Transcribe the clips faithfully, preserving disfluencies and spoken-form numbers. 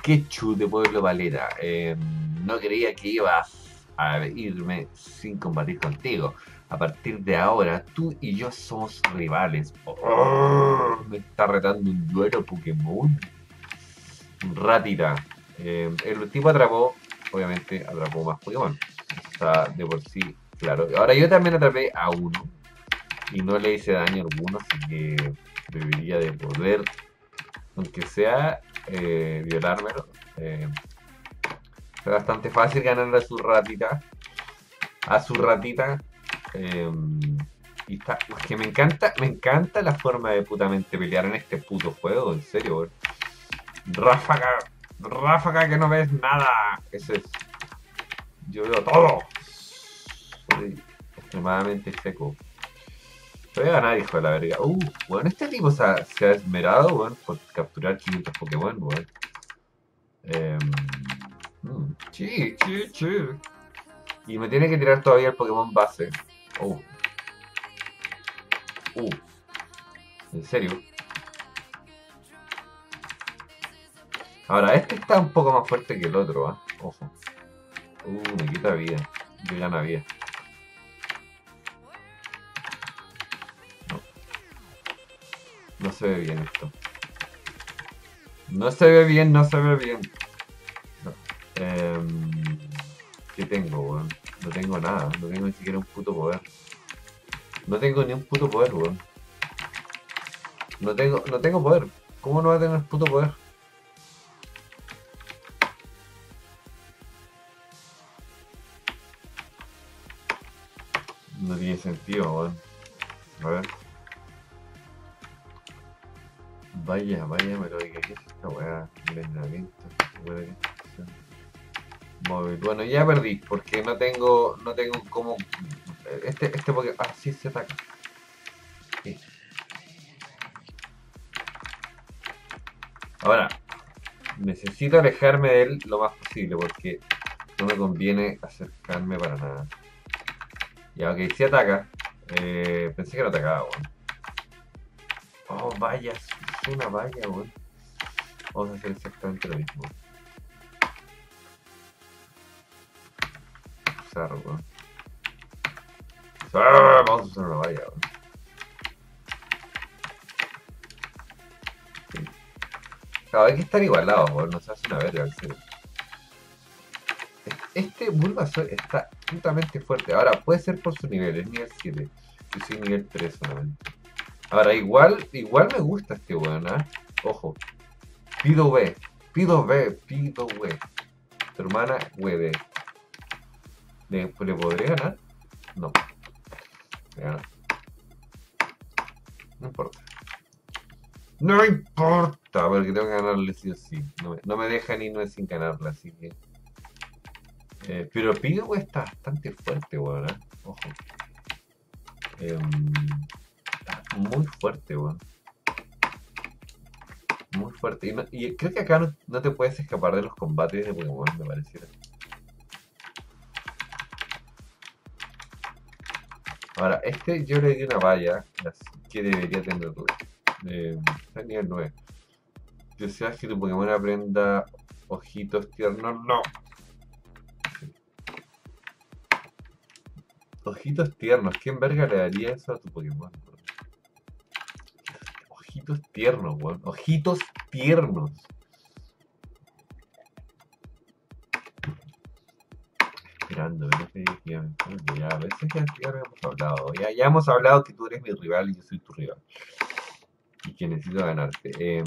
Quechu de Pueblo Valera. Eh, no creía que ibas a irme sin combatir contigo. A partir de ahora, tú y yo somos rivales. Oh, me está retando un duelo Pokémon. Ratira. Eh, el tipo atrapó, obviamente, atrapó más Pokémon. Está de por sí, claro. Ahora yo también atrapé a uno. Y no le hice daño alguno, así que debería de poder, aunque sea, eh, violármelo. Eh, fue bastante fácil ganarle a su ratita. A su ratita. Eh, y está, es que me encanta, me encanta la forma de putamente pelear en este puto juego, en serio, weón. Ráfaga, ráfaga que no ves nada. Ese es. Yo veo todo. Soy extremadamente seco. Te voy a ganar, hijo de la verga. Uh, bueno, este tipo se ha, se ha esmerado, bueno, por capturar quinientos Pokémon, bueno. Eh, mm, sí, sí, sí. Y me tiene que tirar todavía el Pokémon base. Uh. Uh. En serio. Ahora, este está un poco más fuerte que el otro, ¿ah? ¿eh? Ojo. Uh, me quita vida. Me gana vida. No. No se ve bien esto. No se ve bien, no se ve bien. No. Eh, ¿Qué tengo, weón? No tengo nada. No tengo ni siquiera un puto poder. No tengo ni un puto poder, weón. No tengo, no tengo poder. ¿Cómo no va a tener puto poder? No tiene sentido, weón. A ver. Vaya, vaya, me lo diga. ¿Qué es esta weá? Entrenamiento. Móvil. Bueno, ya perdí, porque no tengo. No tengo como. Este, este porque. Ah, sí se ataca. Sí. Ahora, necesito alejarme de él lo más posible, porque no me conviene acercarme para nada. Ya, ok, sí ataca. Eh, pensé que no atacaba, weón. Oh, vaya, es una valla, weón. Vamos a hacer exactamente lo mismo. Cerro, weón. Ah, vamos a usar una valla, weón. Sí. Claro, hay que estar igualados, weón. No se hace una verga, en serio. Este Bulbasaur está putamente fuerte. Ahora, puede ser por su nivel, es nivel siete. Yo soy nivel tres solamente. Ahora, igual, igual me gusta este weón, ¿eh? Ojo. Pido B. Pido B. Pido B. Tu hermana, hueve. ¿Le, ¿Le podré ganar? No. Le gano. No importa. No importa, porque tengo que ganarle sí o sí. No me, no me deja ni no es sin ganarla, así que. Eh, pero Pido está bastante fuerte, weón, ¿eh? Ojo. Eh, está muy fuerte, weón. Muy fuerte. Y, no, y creo que acá no, no te puedes escapar de los combates de Pokémon, me pareciera. Ahora, este yo le di una valla, así que debería tener duda. Eh, está en nivel nueve. Deseas que tu Pokémon aprenda ojitos tiernos. No. Ojitos tiernos. ¿Quién verga le daría eso a tu Pokémon? Ojitos tiernos, weón. Ojitos tiernos. Esperando, definitivamente. Ya, a veces ya, ya lo hemos hablado. Ya, ya hemos hablado que tú eres mi rival y yo soy tu rival. Y que necesito ganarte. Eh,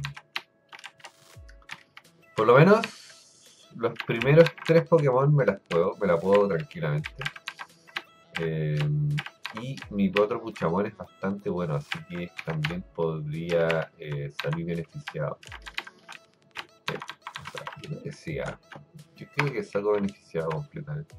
por lo menos, los primeros tres Pokémon me las puedo, me la puedo tranquilamente. Eh, y mi otro Puchamón es bastante bueno, así que también podría eh, salir beneficiado. Eh, o sea, yo no decía, yo creo que salgo beneficiado completamente.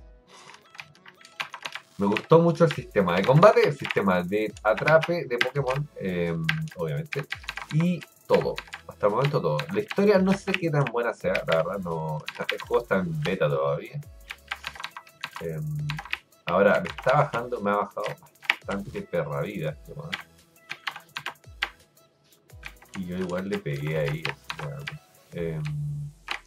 Me gustó mucho el sistema de combate, el sistema de atrape de Pokémon, eh, obviamente, y todo. Hasta el momento todo. La historia no sé qué tan buena sea, la verdad, no. El juego está en beta todavía. Eh, ahora, me está bajando, me ha bajado bastante perra vida este weón. Y yo igual le pegué ahí. Así, bueno, eh,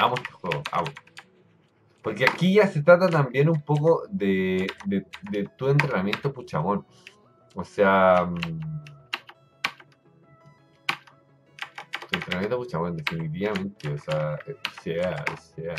amo este juego, amo. Porque aquí ya se trata también un poco de, de, de tu entrenamiento puchamón. O sea, mm, tu entrenamiento puchamón, definitivamente. O sea, eh, sea, o sea.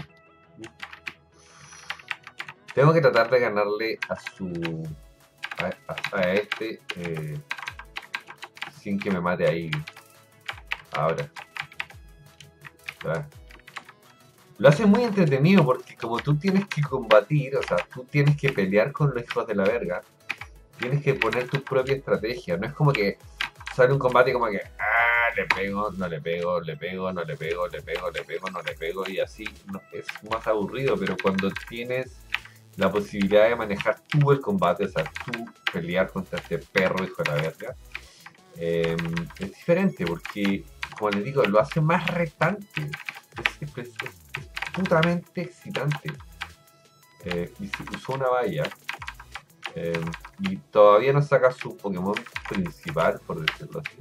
Tengo que tratar de ganarle a su. a, a- a este eh, sin que me mate ahí. Ahora. ¿Verdad? Lo hace muy entretenido porque como tú tienes que combatir, o sea, tú tienes que pelear con los hijos de la verga, tienes que poner tu propia estrategia. No es como que sale un combate como que, ah, le pego, no le pego, le pego, no le pego, le pego, le pego, no le pego y así. No, es más aburrido, pero cuando tienes la posibilidad de manejar tú el combate, o sea, tú pelear contra este perro hijo de la verga, eh, es diferente porque, como les digo, lo hace más retante. Es, es- es- es putamente excitante. Eh, y si usó una valla. eh, y todavía no saca su Pokémon principal, por decirlo así.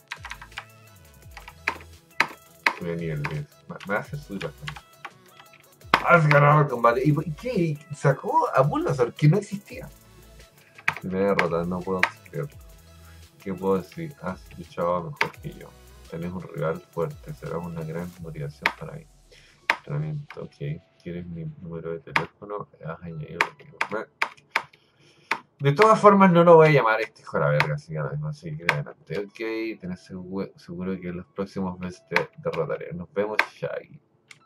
Voy a nivel diez. Me me hace subir bastante. Has ganado el combate. ¿Y por qué? Sacó a Bulbasaur, que no existía. Primera derrota, no puedo creerlo. ¿Qué puedo decir? Has luchado mejor que yo. Tenés un rival fuerte, será una gran motivación para mí. Entrenamiento, ok. ¿Quieres mi número de teléfono? Has añadido lo que... Bueno, de todas formas, no lo voy a llamar este hijo de la verga, así que ahora mismo, así que adelante. Ok, tenés seguro, seguro que en los próximos meses te derrotaré. Nos vemos, Shaggy.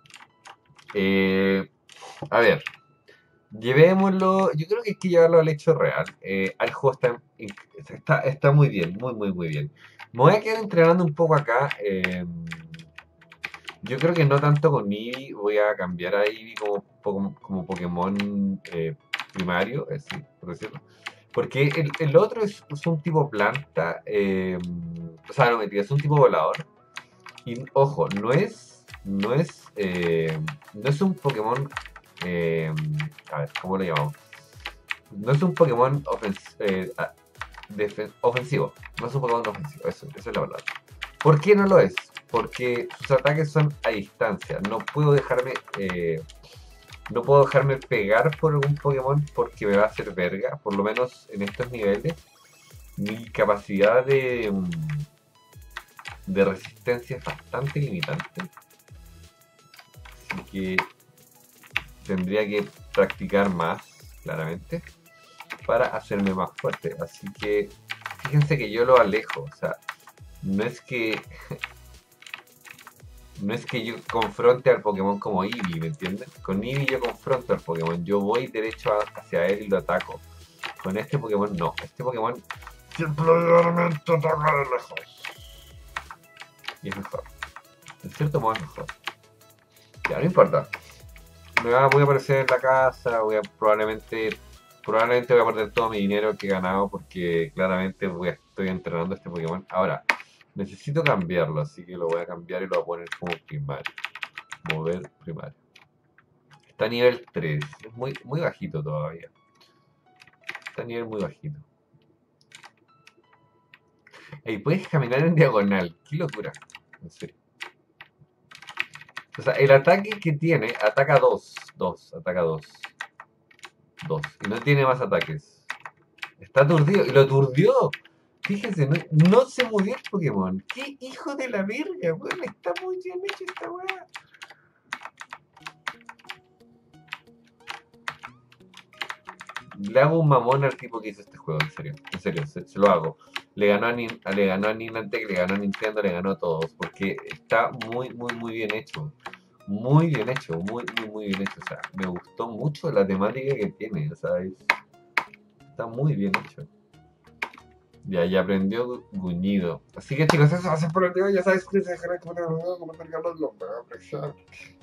Eh, a ver, llevémoslo. Yo creo que hay que llevarlo al hecho real. Eh, el juego está, está, está muy bien, muy, muy, muy bien. Me voy a quedar entrenando un poco acá. eh, yo creo que no tanto con Eevee, voy a cambiar a Eevee como, como, como Pokémon eh, primario, así, por decirlo. Porque el, el otro es, es un tipo planta, eh, o sea, no mentira, es un tipo volador. Y ojo, no es, no es, eh, no es un Pokémon, eh, a ver, ¿cómo lo llamamos? No es un Pokémon ofens- eh, ah, defen- ofensivo, no es un Pokémon ofensivo, eso, eso es la verdad. ¿Por qué no lo es? Porque sus ataques son a distancia, no puedo dejarme, eh, no puedo dejarme pegar por algún Pokémon porque me va a hacer verga, por lo menos en estos niveles. Mi capacidad de, mm, de resistencia es bastante limitante, así que tendría que practicar más, claramente, para hacerme más fuerte. Así que fíjense que yo lo alejo, o sea, no es que no es que yo confronte al Pokémon como Eevee, ¿me entienden? Con Eevee yo confronto al Pokémon, yo voy derecho a- hacia él y lo ataco. Con este Pokémon no, este Pokémon simplemente ataca de lejos. Y es mejor. En cierto modo es mejor. Ya, no importa. Me va- voy a aparecer en la casa, voy a probablemente probablemente voy a perder todo mi dinero que he ganado porque claramente voy a- estoy entrenando a este Pokémon. Ahora, necesito cambiarlo, así que lo voy a cambiar y lo voy a poner como primario. Mover primario. Está a nivel tres, es muy, muy bajito todavía. Está a nivel muy bajito. Ey, puedes caminar en diagonal, qué locura. En serio. O sea, el ataque que tiene, ataca dos, dos, ataca dos, dos. Y no tiene más ataques. Está aturdido, y lo aturdió. Fíjense, no, no se movió el Pokémon. ¡Qué hijo de la verga, weón! Está muy bien hecho esta weá. Le hago un mamón al tipo que hizo este juego, en serio. En serio, se, se lo hago. Le ganó a, Nin- le ganó a Niantic, le ganó a Nintendo, le ganó a todos. Porque está muy, muy, muy bien hecho. Muy bien hecho, muy, muy, muy bien hecho. O sea, me gustó mucho la temática que tiene. O sea, es- está muy bien hecho. Ya, ya aprendió Guñido. Así que chicos, eso va a ser por el día. Ya sabes que se dejará como comentar, Carlos, lo voy a apreciar.